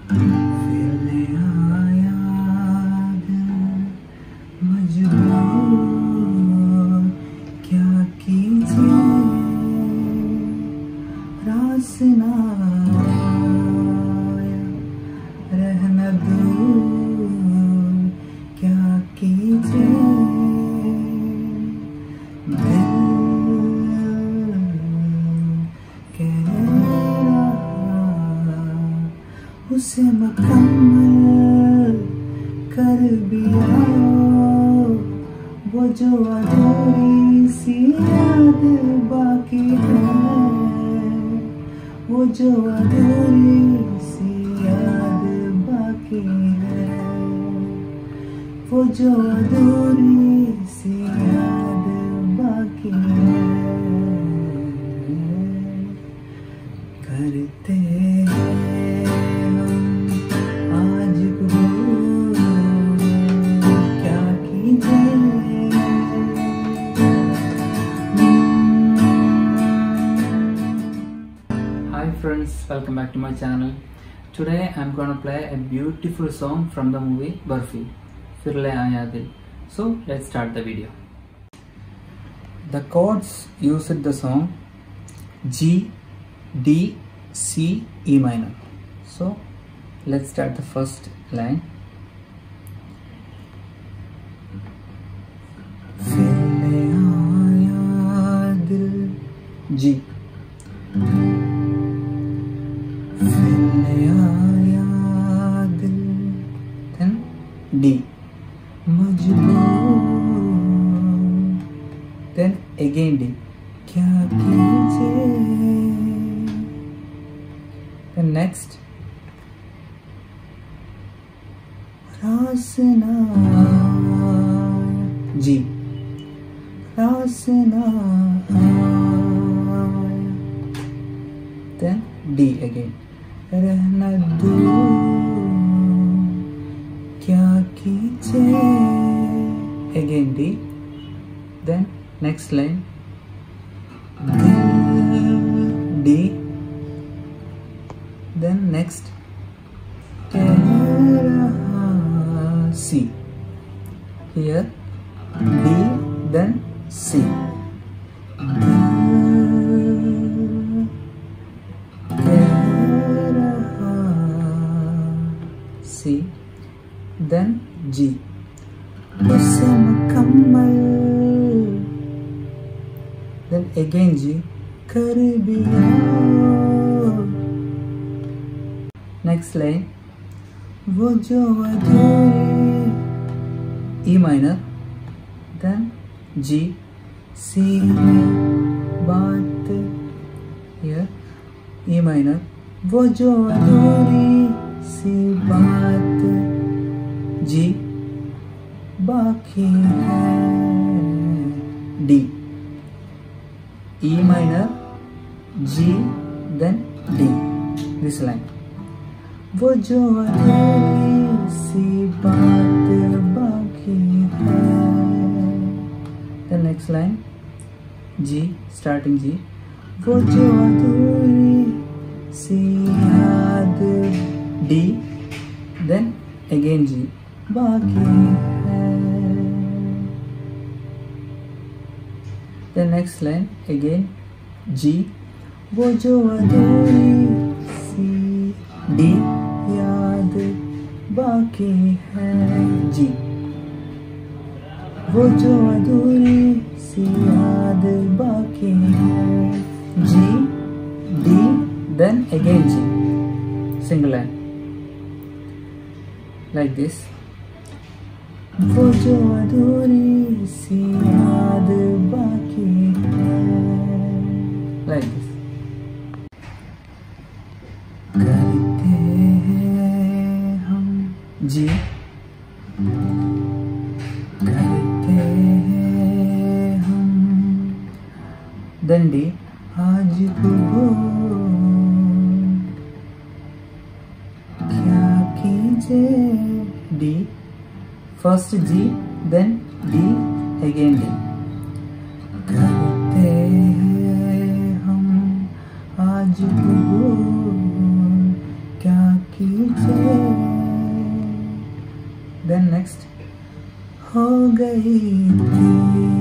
फिर ले आया दिल मजबूर, क्या कीजिए रास ना आया, रहना दूर, क्या कीजिए दिल कह रहा उसे मुकम्मल कर दिया, वो जो अधूरी सी याद बाकी है, वो जो अधूरी सी याद बाकी है, वो जो अधूरी सी याद बाकी है। करते हैं हम आज भूल, क्या कीजिए। Hi friends, welcome back to my channel. Today I'm gonna play a beautiful song from the movie Barfi, Fir Le Aaya Dil. So let's start the video. The chords used in the song G, D, C, E minor. So let's start the first line. फिर ले आया दिल G, फिर ले आया दिल, then D मजबूर, then again D, क्या कीजिए। Then next रास ना आया, G, रास ना आया, then D again, रहना दूर, क्या कीजिए, again D, then next line D, then next कह रहा C, here D, then C, कह रहा C, then G, उसे मुकम्मल, then again G, कर दिया। Next line वो जो अधूरी, E minor, then G, C बात, here E minor, वो जो अधूरी सी बात G बाकी है, D, E minor, G, then D, this line, वो जो अधूरी सी बात बाकी है। The next line G, starting G, वो जो अधूरी सी याद D, then again G बाकी है। The next line again G, वो जो अधूरी सी D याद बाकी है, G, वो जो अधूरी सी याद बाकी है, G, D, then again G, single line like this, वो जो अधूरी सी याद बाकी है, like this. करते हैं हम G, करते हैं हम then D, आज भूल, क्या कीजिए, D, first G, then D, again D, करते हैं हम आज भूल, क्या कीजिए. Then next हो गई थी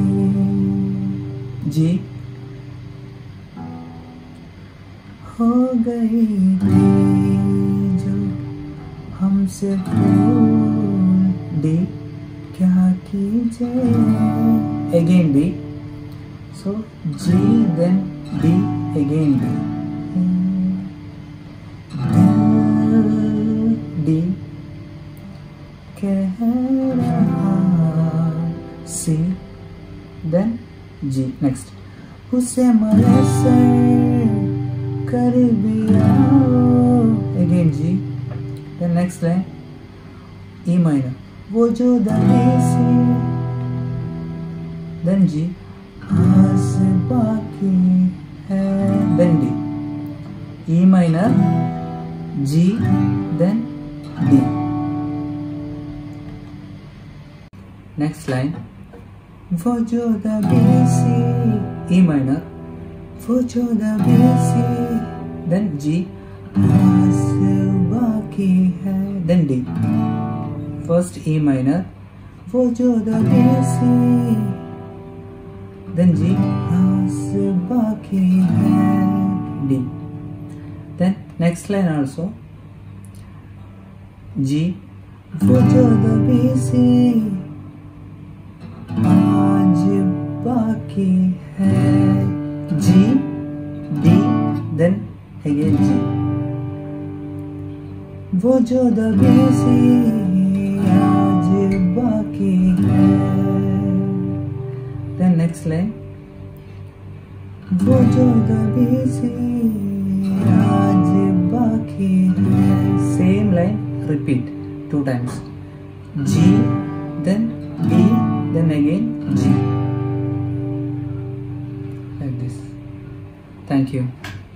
जी, हो गई थी जो हमसे भूल दी, क्या कीजिए. Again D, so G then D again D. D कह रहा C then G. Next उसे मैसर कर दिया, again G. Then next line E minor, वो जो दबी सी, then G. आस बाकी है, then D. E minor, G, then D. Next line वो जो दबी सी, E minor, वो जो दबी सी, then G. आस बाकी है, then D. First E minor, वो जो दबी सी, then G. आस बाकी है, D. Then next line also G, वो जो दबी सी आज बाकी है, G, D, then again G. वो जो दबी सी आज बाकी है. Then next line वो जो दबी सी आज बाकी है. Same line, repeat 2 times. G, then D, then again G. Like this. Thank you.